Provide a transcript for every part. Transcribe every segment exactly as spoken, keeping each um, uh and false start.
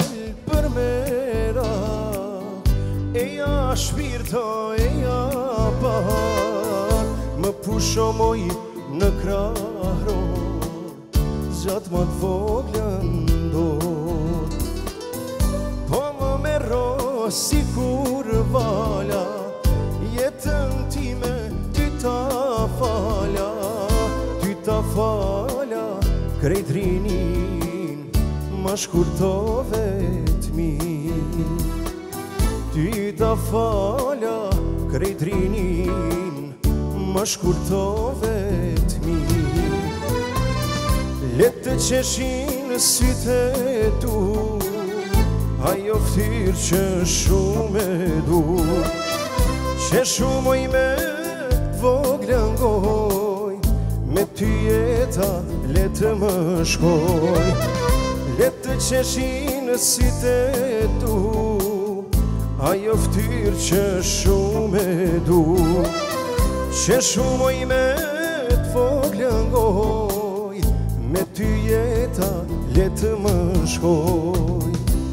për mera, eja shpirta, eja bahar, më pusho moj në krahror, zgjat ma t'voglën dor. Po më merro si kur vala, jetën time ty ta falja, ty ta falja, krejt rinin ma shkurtove t'min. Ty ta falja, krejt rinin ma shkurtove t'min. Let të qeshin sytë e tu, ajo ftyrë që shumë e du, që shumoj me t'voglën goj, me ty jeta le të më shkoj. Le të qeshin sytë e tu, ajo ftyrë që shumë e du, që shumoj me t'voglën goj, me ty jeta le të më shkoj.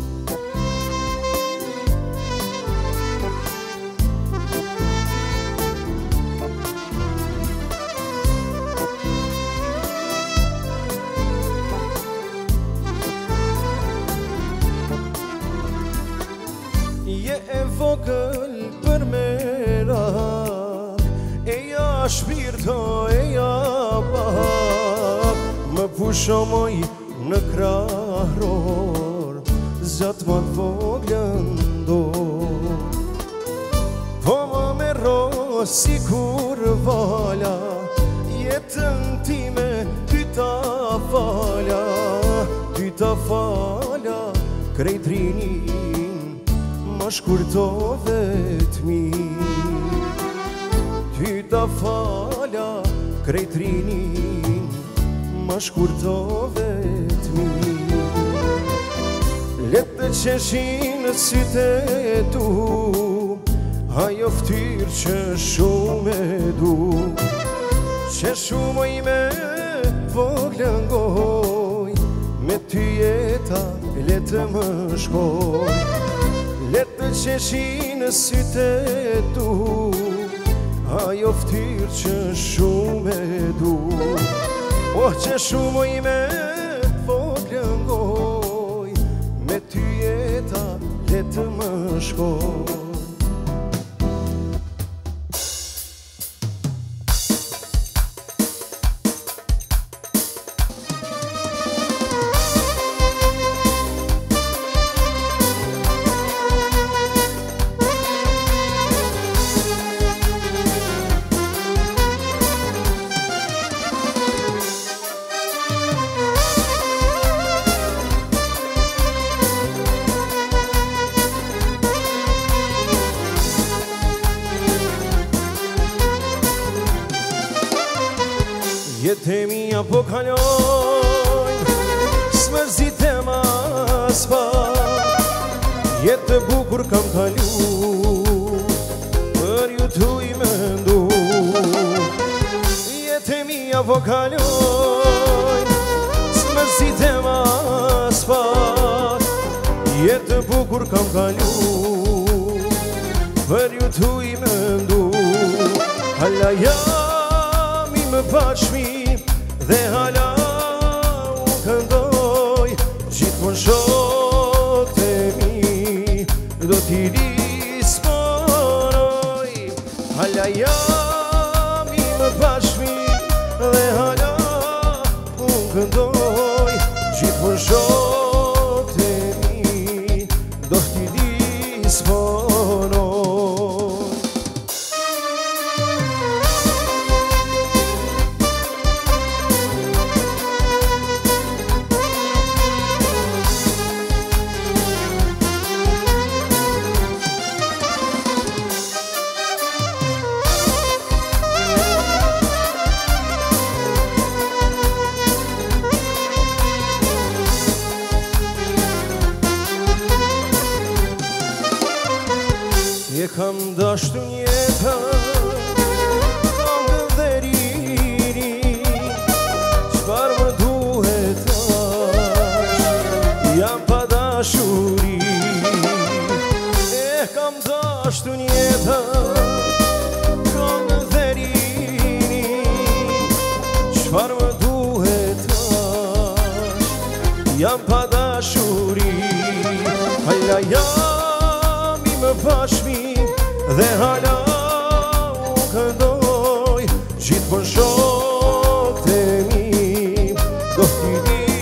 Je e vogël për mera, eja shpirta, eja bahar, më pusho moj në krahror, zgjat ma t'voglën dor. Po më merro si kur vala, jetën time ty ta falja, ty ta falja, krejt rinin ma shkurtove t'min. Ty ta falja, krejt rinin ma shkurtove t'min. Let të qeshin sytë e tu, ajo ftyrë që shumë e du, që shumoj me voglën goj, me ty jeta le të më shkoj. Let të qeshin sytë e tu, ajo ftyrë që shumë e du, oh që shumoj me t'voglën goj, me ty jeta le të më shkoj. Jetë e mija po kalojnë, s'mërzit e ma s'pa, jetë e bukur kam kalu, për ju t'u i mendu. Jetë e mija po kalojnë, s'mërzit e ma s'pa, jetë e bukur kam kalu, për ju t'u i mendu. Hala jam i më bashmi dhe hala u këndoj, gjithmon shok të mi do t'i disponoj. Hala jam i më bashmi dhe hala u këndoj, gjithmon shok të mi do t'i disponoj. Je kam dashtu njetën, kam gëndëriri, qëpar më duhet tash, jam pa dashuri E kam dashtu njeta Kanë dherini Qfar më duhet tash Jam pa dashuri Hala jam i më bashmi Dhe hala u këndoj Gjitë për shok të mi Do t'i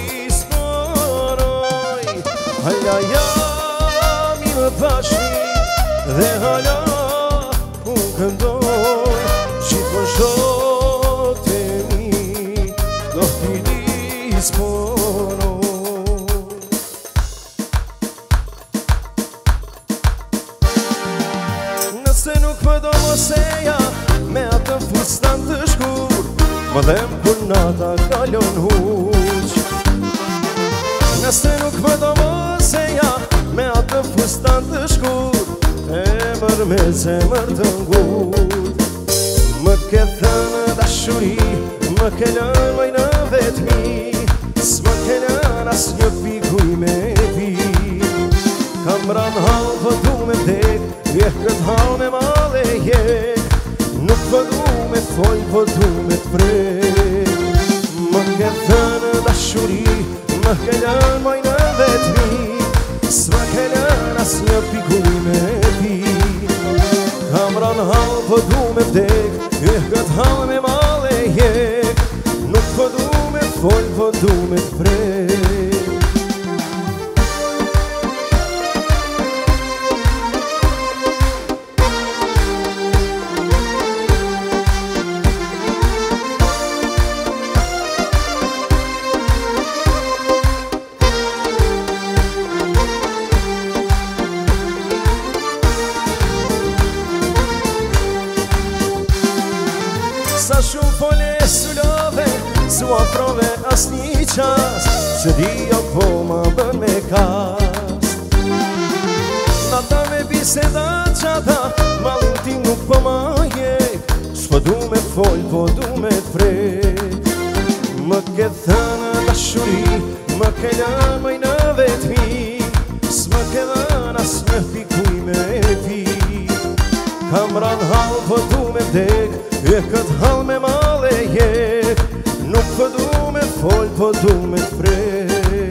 disponoj Hala jam i më bashmi Dhe hala u këndoj Gjitë për shok të mi Do t'i disponoj Nëse nuk më do moseja Me atë fustan të shkur Më dhem kur nata kalon huq Nëse nuk më do moseja Me atë fustan të shkur E mër me zemër të ngut Më ke thënë dashuri Më ke lënë maj në vetmi S'më ke lënë as një pikuj me pi Kam ran halë po du me vdek Vjeh këtë halë me male jek Nuk po du me fol, po du me t'prek Më ke thënë dashuri Më ke lënë maj në vetmi S'më ke lënë as një pikuj me pi Kam ran halë po du me vdek Vjeh këtë halë me male jek Nuk po du me fol, po du me t'prek Sa shumë fole sulove Su afrove as një qas Se dio po ma bën me kas Nata me biseda qata Malin ti nuk po ma jek S'po du me fol, po du me t'prek Më ke thënë dashuri Më ke lënë maj në vetmi S'më ke dhënë as në pikuj me pi Kam ran halë po du me vdek E këtë halë me male jek Nuk po du me fol, po du me t'prek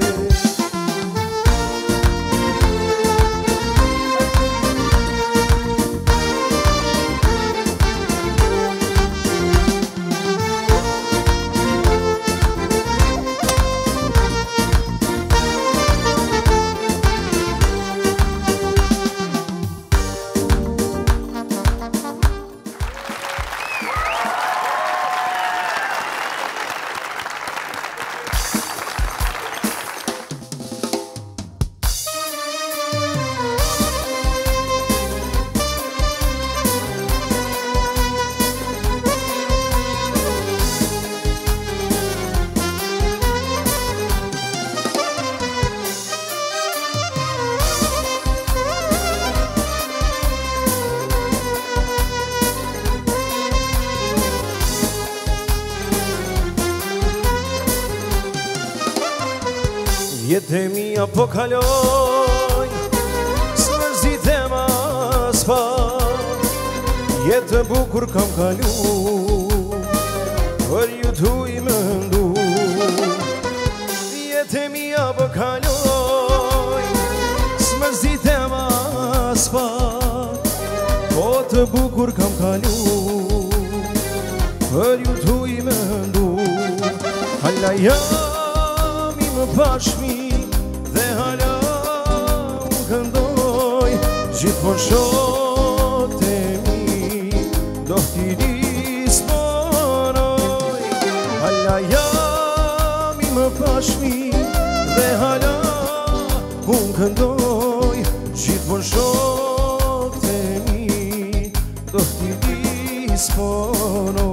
Jetë e mija po kaloj S'mërzit e mas pa Jetë bukur kam kalu Për ju tu i mëndu Jetë e mija po kaloj S'mërzit e mas pa Po të bukur kam kalu Për ju tu i mëndu Hala jam i më bashmi Dhe hala u këndoj Gjithë për shok të mi Do t'i disponoj Hala jam i më bashmi Dhe hala u këndoj Gjithë për shok të mi Do t'i disponoj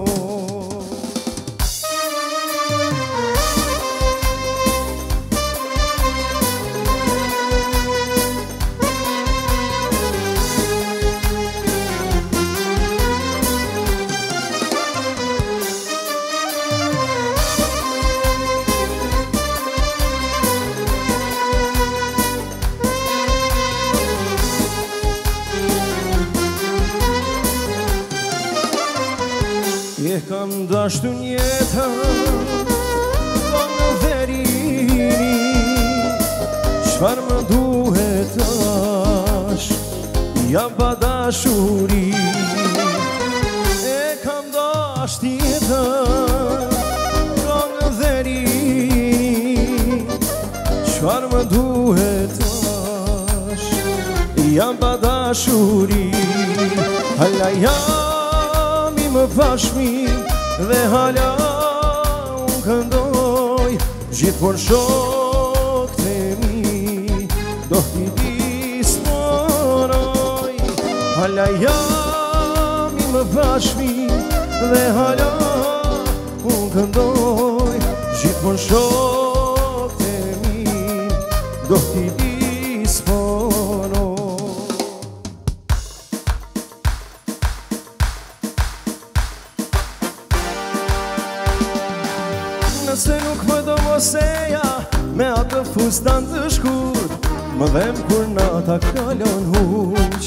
kam dashtu njetën po në verini, çfarë më duhet tash, jam pa dashuri. E kam dashtë jetën po në verini, çfarë më duhet tash, jam pa dashuri. Hala jam i më pashmi dhe hala unë këndoj, gjithmonë shokët e mi do t'i disponoj. Hala jam i më pashmi dhe hala unë këndoj, gjithmonë shokët e mi do t'i disponoj. Nëse nuk më do moseja me atë fustan të shkurt, më dhem kur nata kalon huq.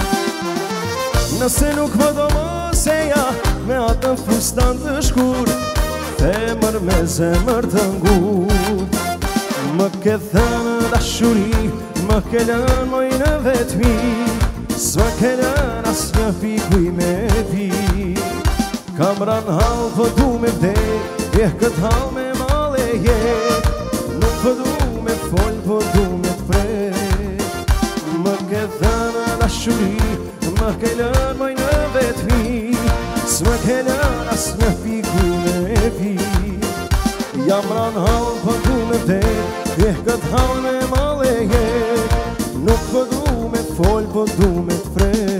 Nëse nuk më do moseja me atë fustan të shkurt, femër me zemër të ngut. Më ke thënë dashuri, më ke lënë moj në vetmi, s'më ke lënë as një pikuj me pi. Kam ran hall po du me vdek, je këtë hall me male je, nuk po du me fol, po du me t'prek. Më ke thënë dashuri, më ke lënë moj në vetmi, s'më ke lënë as një pikuj me pi. Jam ran hall po du me vdek, je këtë hall me male je, nuk po du me fol, po du me t'prek.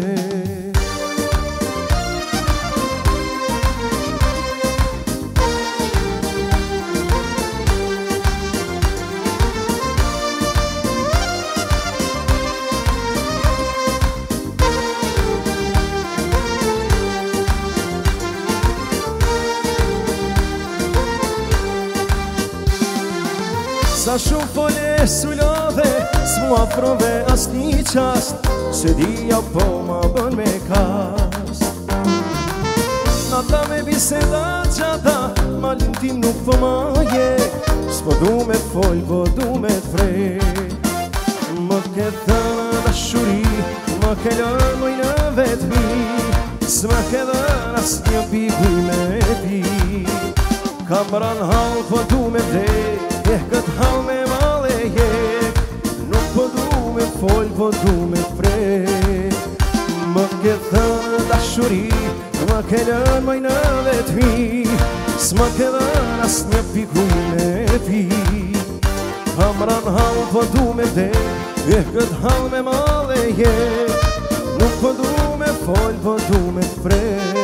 Sa shumë fole sulove, s'mu afrove as një qast, se dija po ma bën me kast. Nata me biseda qata, malin tim nuk po ma je, s'po du me fol, po du me t'frek. Më ke thënë dashuri, më ke lënë moj në vetmi, s'më ke dhënë as një pikuj me pi. Kam ran hall po du me vdek, je këtë hall me male je, nuk po du me fol, po du me t'prek. Më ke thënë dashuri, më ke lënë moj në vetmi, s'më ke dhënë as një pikuj me pi. Kam ran hall po du me vdek, je këtë hall me male je, nuk po du me fol, po du me t'prek.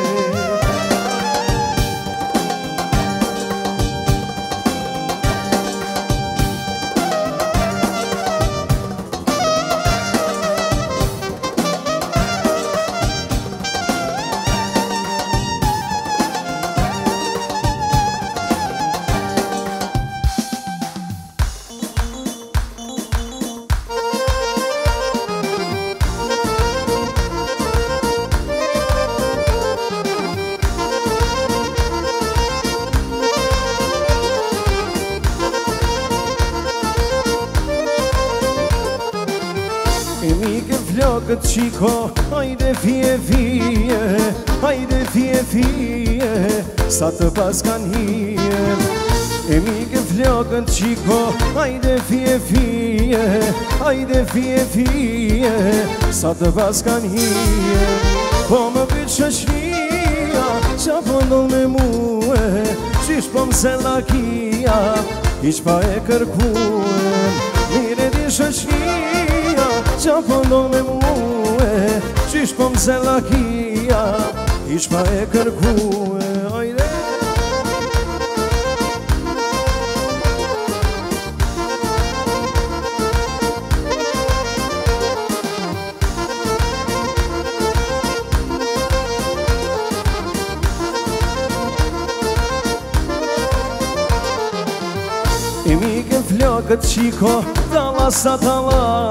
Flokët qiko, hajde fije fije, hajde fije fije, sa të pas kan hije. E mike flokët qiko, hajde fije fije, hajde fije fije, sa të pas kan hije. Po më pyt shoqëria, qa po ndoll me muë, qish po mse lakia, iq pa e kërkuën. Mire di shoqëria, qa po ndoll me muë, qish po mse lakia, iq pa e kërkuën. Ajde E mike flokët qiko, talasa,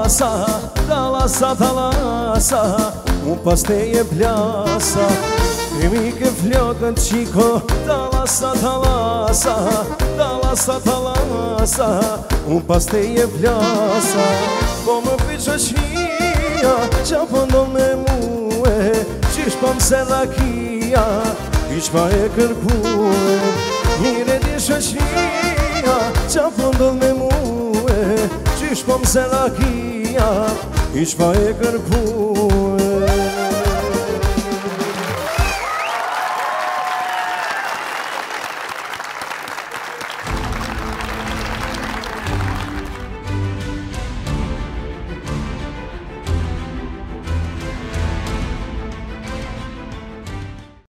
talasa, talasa, talasa, mu pas te je plasa. Mi ke flokët qiko, talasa, talasa, talasa, talasa, unë pas te je flasa. Po më piqë qnia, qa pëndon me muë, qish pa mse rakia, ish pa e kërkue. Mire di shëqnia, qa pëndon me muë, qish pa mse rakia, ish pa e kërkue.